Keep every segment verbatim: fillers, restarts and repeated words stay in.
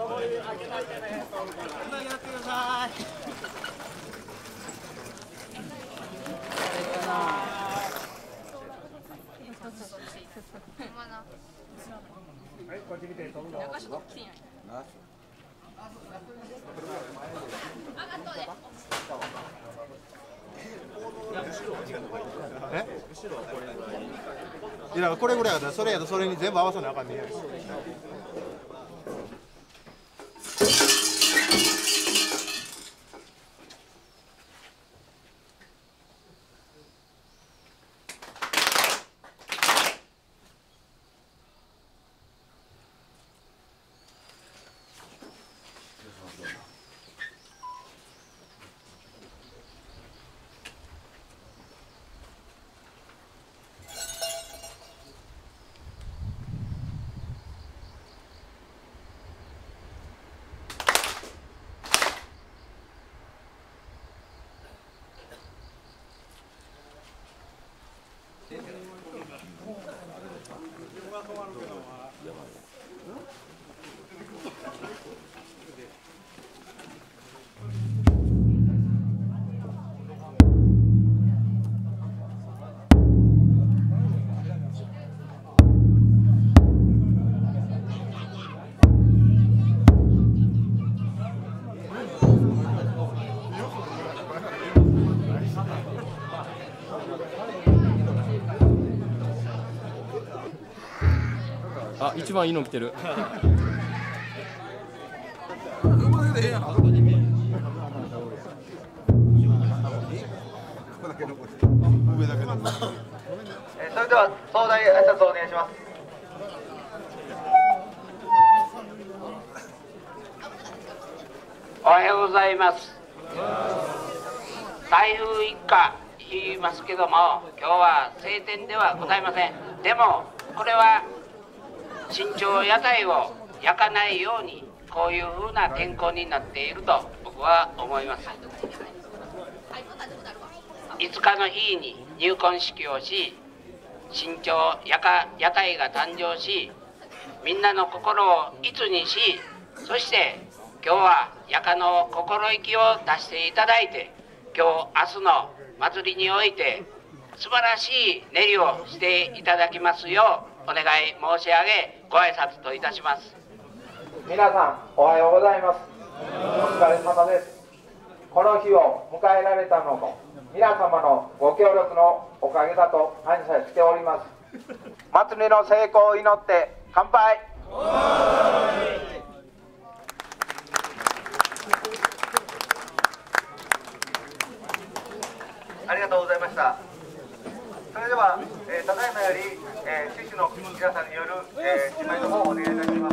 え？いやこれぐらいやったらそれやとそれに全部合わせなあかんねんや。 あ、一番いいの来てる。 それでは総代挨拶をお願いします。 おはようございます。台風一過言いますけども、今日は晴天ではございません。でもこれは新潮屋台を焼かないようにこういう風な天候になっていると僕は思います。いつかの日に入婚式をし、新潮屋台が誕生し、みんなの心を一にし、そして今日はやかの心意気を出していただいて、今日明日の祭りにおいて素晴らしい練りをしていただきますようお願い申し上げ、ご挨拶といたします。 皆さんおはようございます。お疲れ様です。この日を迎えられたのも皆様のご協力のおかげだと感謝しております。祭りの成功を祈って乾杯。ありがとうございました。それでは、えー、ただいまより、えー、獅子の皆さんによる、えー、締めの方をお願いいたします。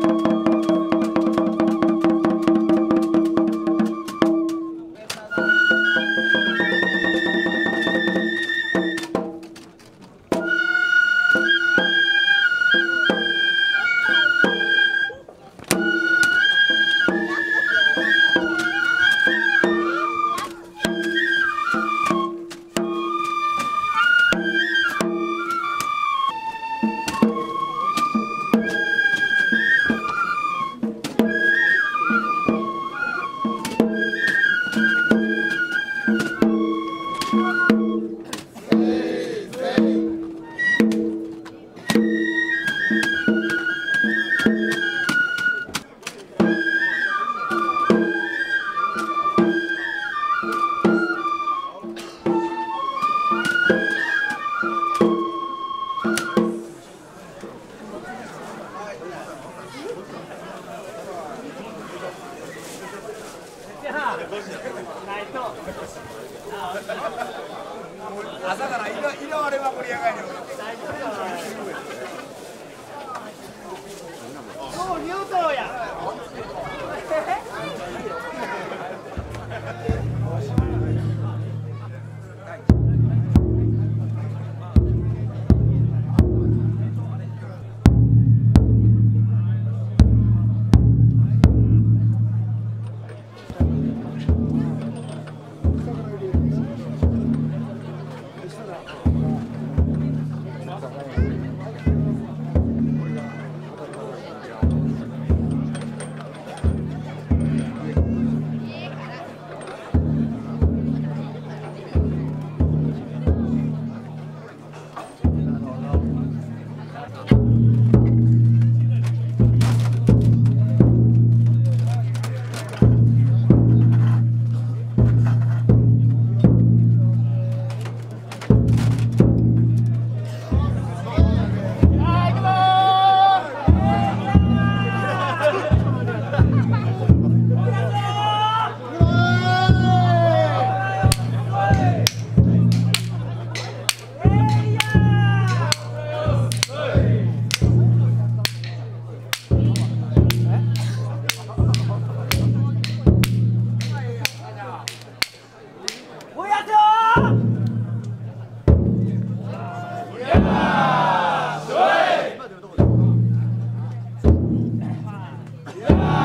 朝からいらいらわれまくりやがいよ。 もう入党や。 ー